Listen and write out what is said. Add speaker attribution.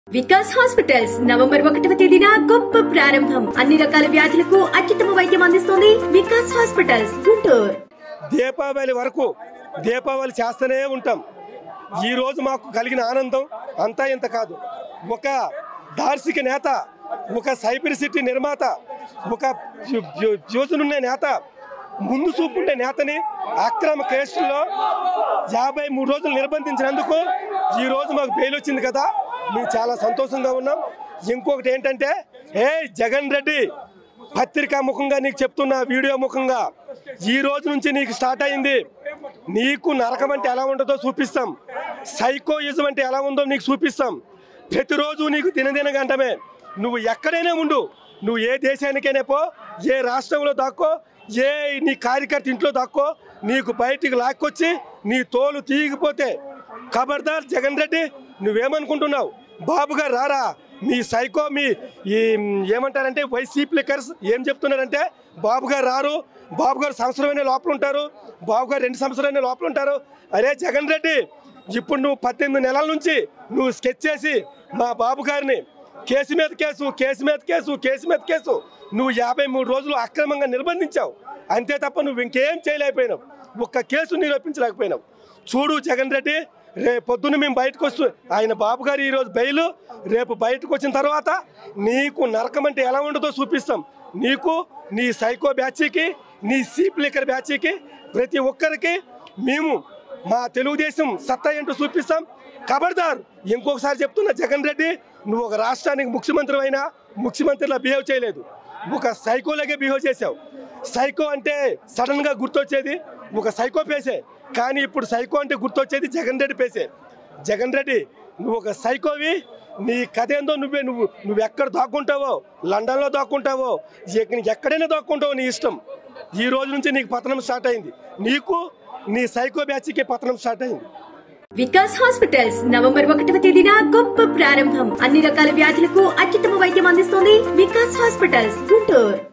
Speaker 1: Vikas hospitals November 1వ తేదీన గొప్ప ప్రారంభం. అన్ని రకాల వ్యాధులకు అత్యుత్తమ వైద్యం అందిస్తుంది వికాస్ హాస్పిటల్స్ గుంటూరు.
Speaker 2: దీపావళి వరకు దీపావళి చేస్తూనే ఉంటాం. ఈ రోజు మాకు కలిగిన ఆనందం అంతా ఇంత కాదు. ఒక దార్శిక నేత, ఒక సైబర్ సిటీ నిర్మాత, ఒక యోజనున్న నేత, ముందు చూపుండే నేతని అక్రమ కేసుల్లో 53 రోజులు నిర్బంధించినందుకు ఈ రోజు మాకు బెయిల్ వచ్చింది కదా, మేము చాలా సంతోషంగా ఉన్నాం. ఇంకొకటి ఏంటంటే, జగన్ రెడ్డి పత్రికా ముఖంగా నీకు చెప్తున్నా, వీడియో ముఖంగా ఈ రోజు నుంచి నీకు స్టార్ట్ అయింది. నీకు నరకం అంటే ఎలా ఉంటుందో చూపిస్తాం, సైకోయిజం అంటే ఎలా ఉందో నీకు చూపిస్తాం. ప్రతిరోజు నీకు దినదిన గంటమే. నువ్వు ఎక్కడైనా ఉండు, నువ్వు ఏ దేశానికైనా పో, ఏ రాష్ట్రంలో దాక్కో, ఏ నీ కార్యకర్త ఇంట్లో దాక్కో, నీకు బయటికి లాక్కొచ్చి నీ తోలు తీగిపోతే ఖబర్దార్. జగన్ రెడ్డి, నువ్వేమనుకుంటున్నావు? బాబు గారు రారా, మీ సైకో, మీ ఏమంటారంటే వైసీపీ లిక్కర్స్ ఏం చెప్తున్నారంటే, బాబు గారు రారు, బాబు గారు సంవత్సరమైన లోపల ఉంటారు, బాబు గారు 2 సంవత్సరాలైన లోపల ఉంటారు. అరే జగన్ రెడ్డి, ఇప్పుడు నువ్వు 18 నెలల నుంచి నువ్వు స్కెచ్ చేసి మా బాబు గారిని కేసు మీద కేసు, కేసు మీద కేసు, కేసు మీద కేసు, నువ్వు 53 రోజులు అక్రమంగా నిర్బంధించావు. అంతే తప్ప నువ్వు ఇంకేం చేయలేకపోయినావు, ఒక్క కేసు నిరూపించలేకపోయినావు. చూడు జగన్ రెడ్డి, రేపు పొద్దున్న మేము బయటకు వస్తూ, ఆయన బాబు గారు ఈరోజు బెయిల్, రేపు బయటకు వచ్చిన తర్వాత నీకు నరకం అంటే ఎలా ఉండదో చూపిస్తాం. నీకు, నీ సైకో బ్యాచీకి, నీ సీప్ లిక్కర్ బ్యాచీకి, ప్రతి ఒక్కరికి మేము మా తెలుగుదేశం సత్తా ఏంటో చూపిస్తాం. ఖబర్దార్. ఇంకొకసారి చెప్తున్నా జగన్ రెడ్డి, నువ్వు ఒక రాష్ట్రానికి ముఖ్యమంత్రి అయినా ముఖ్యమంత్రిలా బిహేవ్ చేయలేదు, ఒక సైకోలాగే బిహేవ్ చేసావు. సైకో అంటే సడన్గా గుర్తొచ్చేది ఒక సైకో పేసే, కానీ ఇప్పుడు సైకో అంటే గుర్తొచ్చేది జగన్ రెడ్డి పేసే. జగన్ రెడ్డి, నువ్వు ఒక సైకోవి. నీ కథ ఏందో నువ్వు ఎక్కడ దాక్కుంటావో, లండన్లో దాక్కుంటావో, ఎక్కడైనా దాక్కుంటావో నీ ఇష్టం. ఈ రోజు నుంచి నీకు పతనం స్టార్ట్ అయింది. నీకు, నీ సైకో బ్యాచ్కి పతనం స్టార్ట్ అయింది.
Speaker 1: వికాస్ హాస్పిటల్స్ నవంబర్ 1వ తేదీన గొప్ప ప్రారంభం. అన్ని రకాల వ్యాధులకు అత్యుత్తమ వైద్యం అందిస్తుంది వికాస్ హాస్పిటల్స్ గుంటూరు.